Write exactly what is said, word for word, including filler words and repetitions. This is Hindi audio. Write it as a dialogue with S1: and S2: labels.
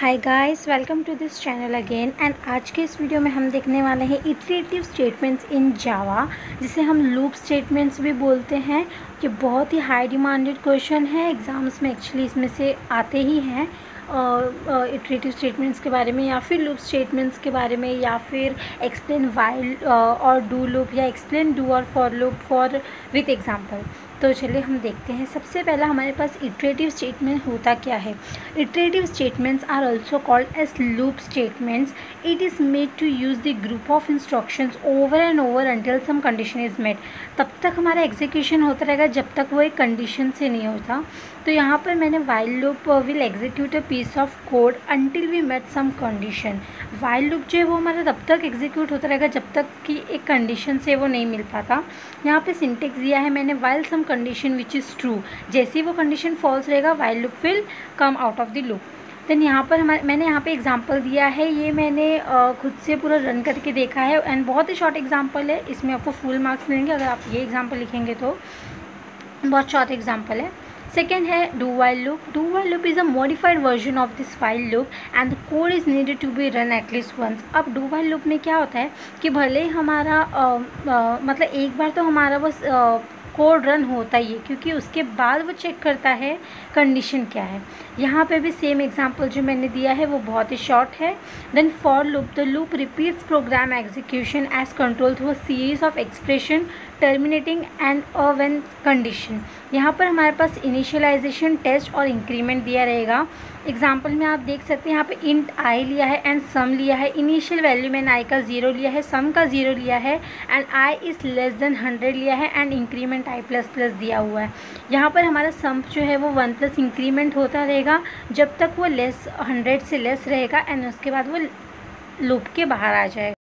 S1: Hi guys, welcome to this channel again. And आज के इस वीडियो में हम देखने वाले हैं इटरेटिव स्टेटमेंट्स इन जावा, जिसे हम लूप स्टेटमेंट्स भी बोलते हैं। ये बहुत ही हाई डिमांडेड क्वेश्चन है, एग्ज़ाम्स में एक्चुअली इसमें से आते ही हैं इटरेटिव स्टेटमेंट्स के बारे में, या फिर लूप स्टेटमेंट्स के बारे में, या फिर एक्सप्लेन वाइल और डू लूप, या एक्सप्लेन डू और for loop for with example. तो चलिए हम देखते हैं। सबसे पहला हमारे पास इटरेटिव स्टेटमेंट होता क्या है। Iterative statements are also called as loop statements. It is made to use the group of instructions over and over until some condition is met. तब तक हमारा एग्जीक्यूशन होता रहेगा जब तक वो एक कंडीशन से नहीं होता। तो यहाँ पर मैंने while loop will execute a piece of code until we met some condition. While loop जो है वो हमारा तब तक एग्जीक्यूट होता रहेगा जब तक कि एक कंडीशन से वो नहीं मिल पाता। यहाँ पे सिंटेक्स दिया है मैंने, while some condition which is true. जैसे ही वो कंडीशन फॉल्स रहेगा, while loop will come out of the loop. Then यहाँ पर हमारे मैंने यहाँ पे एग्जांपल दिया है, ये मैंने आ, खुद से पूरा रन करके देखा है एंड बहुत ही शॉर्ट एग्जांपल है। इसमें आपको फुल मार्क्स मिलेंगे अगर आप ये एग्जांपल लिखेंगे तो। बहुत शॉर्ट एग्जांपल है। सेकेंड है do while loop. Do while loop is a modified version of this while loop and the code is needed to be run at least once. अब डू वाइल लूप में क्या होता है कि भले ही हमारा आ, आ, मतलब एक बार तो हमारा बस कोड रन होता ही है, क्योंकि उसके बाद वो चेक करता है कंडीशन क्या है। यहाँ पे भी सेम एग्जांपल जो मैंने दिया है वो बहुत ही शॉर्ट है। Then for loop, the loop repeats program execution as control through a series of expression terminating and a when condition. यहाँ पर हमारे पास इनिशियलाइजेशन, टेस्ट और इंक्रीमेंट दिया रहेगा। एग्जाम्पल में आप देख सकते हैं यहाँ पे इंट आई लिया है एंड सम लिया है। इनिशियल वैल्यू मैंने आई का ज़ीरो लिया है, सम का ज़ीरो लिया है and I is less than hundred लिया है and increment I plus plus दिया हुआ है। यहाँ पर हमारा सम जो है वो वन प्लस इंक्रीमेंट होता रहेगा जब तक वो लेस हंड्रेड से लेस रहेगा एंड उसके बाद वो लूप के बाहर आ जाएगा।